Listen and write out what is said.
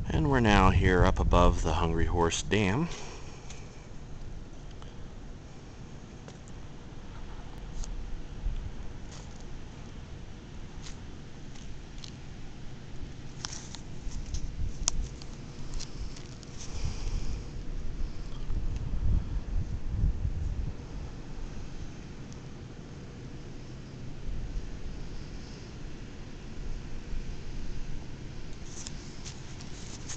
And we're now here up above the Hungry Horse Dam.